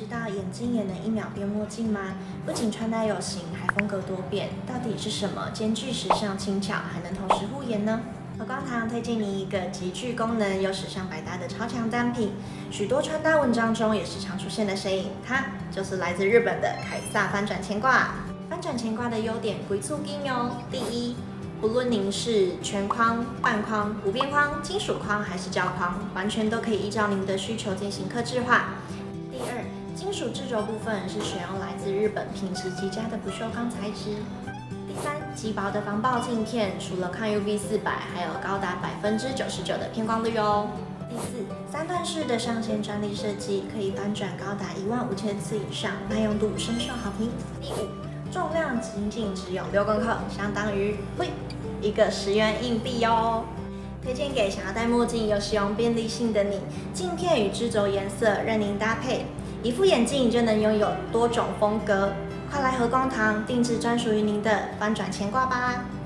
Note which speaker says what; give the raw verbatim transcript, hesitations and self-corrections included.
Speaker 1: 知道眼镜也能一秒变墨镜吗？不仅穿戴有型，还风格多变，到底是什么兼具时尚轻巧，还能同时护眼呢？和光堂推荐你一个极具功能又时尚百搭的超强单品，许多穿搭文章中也时常出现的身影，它就是来自日本的凯撒翻转前挂。翻转前挂的优点归促金哟。第一，不论您是全框、半框、无边框、金属框还是胶框，完全都可以依照您的需求进行客制化。第二，金属制轴部分是选用来自日本品质极佳的不锈钢材质。第三，极薄的防爆镜片，除了抗 U V 四百，还有高达百分之九十九的偏光率哦。第四，三段式的上线专利设计，可以翻转高达一万五千次以上，耐用度深受好评。第五，重量仅仅只有六公克，相当于呸一个十元硬币哦。推荐给想要戴墨镜又使用便利性的你，镜片与支轴颜色任您搭配，一副眼镜就能拥有多种风格。快来和光堂定制专属于您的翻转前挂吧！